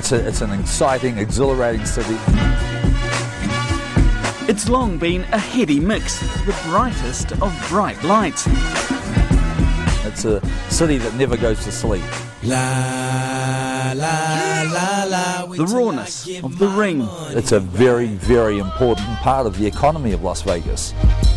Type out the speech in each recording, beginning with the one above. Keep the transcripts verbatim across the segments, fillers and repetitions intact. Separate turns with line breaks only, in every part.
It's, a, it's an exciting, exhilarating city.
It's long been a heady mix, the brightest of bright lights.
It's a city that never goes to sleep.
La, la, la, la,
the rawness of the ring.
It's a very, very important part of the economy of Las Vegas.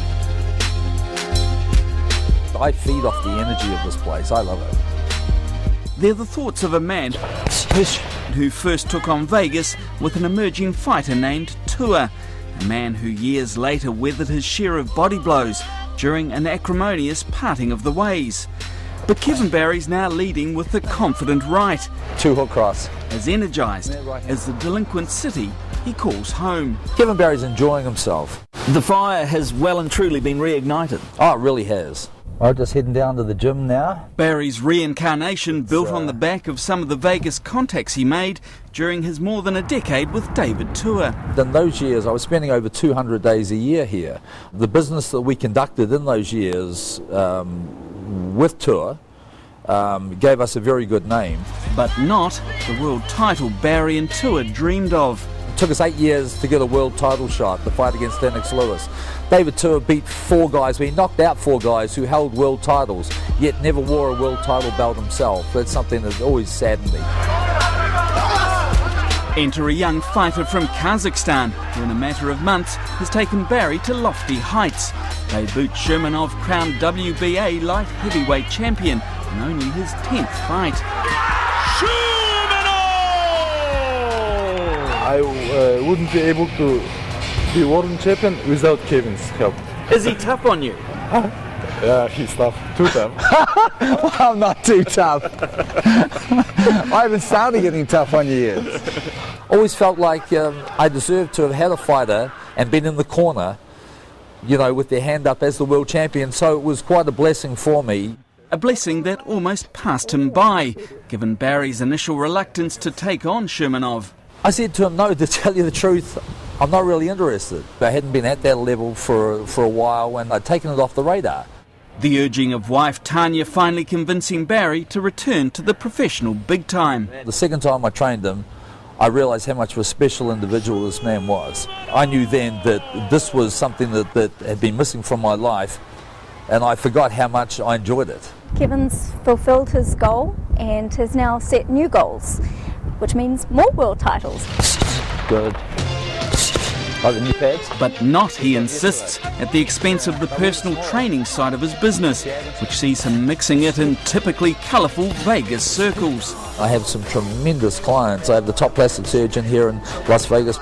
I feed off the energy of this place. I love it.
They're the thoughts of a man who first took on Vegas with an emerging fighter named Tua, a man who years later weathered his share of body blows during an acrimonious parting of the ways. But Kevin Barry's now leading with the confident right,
Two hook cross.
as energised as the delinquent city he calls home.
Kevin Barry's enjoying himself.
The fire has well and truly been reignited.
Oh, it really has. I'm just heading down to the gym now.
Barry's reincarnation built on the back of some of the Vegas contacts he made during his more than a decade with David Tua.
In those years, I was spending over two hundred days a year here. The business that we conducted in those years um, with Tua um, gave us a very good name.
But not the world title Barry and Tua dreamed of.
It took us eight years to get a world title shot, the fight against Lennox Lewis. David Tua beat four guys, he knocked out four guys who held world titles, yet never wore a world title belt himself. That's something that always saddened me.
Enter a young fighter from Kazakhstan, who in a matter of months has taken Barry to lofty heights. They boot Shermanov crowned W B A light heavyweight champion in only his tenth fight.
I uh, wouldn't be able to be world champion without Kevin's help.
Is he tough on you?
Yeah, he's tough. Too tough.
Well, I'm not too tough. I haven't started getting tough on you yet.
Always felt like um, I deserved to have had a fighter and been in the corner, you know, with their hand up as the world champion, so it was quite a blessing for me.
A blessing that almost passed him by, given Barry's initial reluctance to take on Shermanov.
I said to him, no, to tell you the truth, I'm not really interested. I hadn't been at that level for, for a while and I'd taken it off the radar.
The urging of wife Tanya finally convincing Barry to return to the professional big time.
The second time I trained him, I realised how much of a special individual this man was. I knew then that this was something that, that had been missing from my life, and I forgot how much I enjoyed it.
Kevin's fulfilled his goal and has now set new goals, which means more world titles.
Good. Like the new pads?
But not, he insists, at the expense of the personal training side of his business, which sees him mixing it in typically colourful Vegas circles.
I have some tremendous clients. I have the top plastic surgeon here in Las Vegas,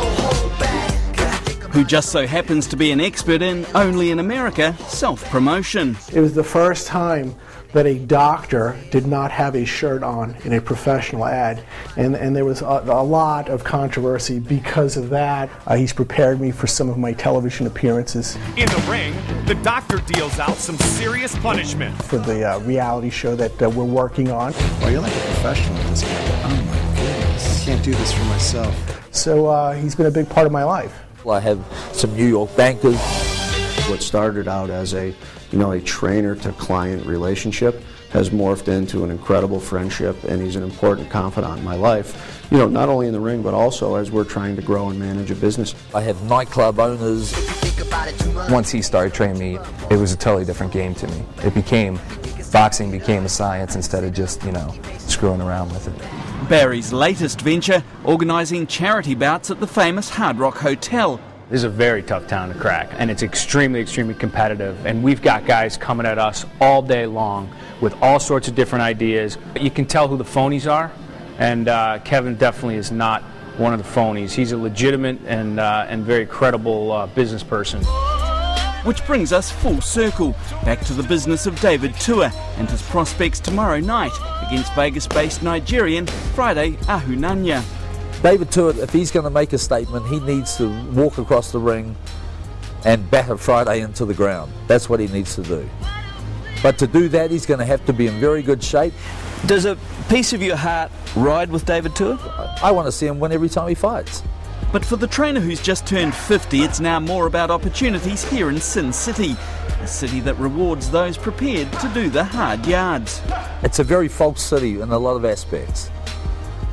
who just so happens to be an expert in, only in America, self-promotion.
It was the first time that a doctor did not have a shirt on in a professional ad, and, and there was a, a lot of controversy because of that. Uh, he's prepared me for some of my television appearances.
In the ring, the doctor deals out some serious punishment.
For the uh, reality show that uh, we're working on.
Well, you're like a professional at this point. Oh my goodness, I can't do this for myself.
So uh, he's been a big part of my life.
I have some New York bankers.
What started out as a, you know, a trainer to client relationship has morphed into an incredible friendship, and he's an important confidant in my life, you know, not only in the ring but also as we're trying to grow and manage a business.
I have nightclub owners.
Once he started training me, it was a totally different game to me. It became, boxing became a science instead of just, you know, screwing around with it.
Barry's latest venture, organising charity bouts at the famous Hard Rock Hotel.
This is a very tough town to crack, and it's extremely, extremely competitive. And we've got guys coming at us all day long with all sorts of different ideas. You can tell who the phonies are, and uh, Kevin definitely is not one of the phonies. He's a legitimate and, uh, and very credible uh, business person.
Which brings us full circle, back to the business of David Tua and his prospects tomorrow night against Vegas-based Nigerian Friday Ahunanya.
David Tua, if he's going to make a statement, he needs to walk across the ring and batter Friday into the ground. That's what he needs to do. But to do that, he's going to have to be in very good shape.
Does a piece of your heart ride with David Tua?
I want to see him win every time he fights.
But for the trainer who's just turned fifty, it's now more about opportunities here in Sin City, a city that rewards those prepared to do the hard yards.
It's a very false city in a lot of aspects.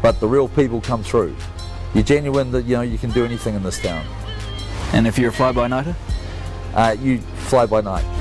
but the real people come through. You're genuine, that you know you can do anything in this town.
And if you're a fly-by-nighter?
Uh, you fly by night.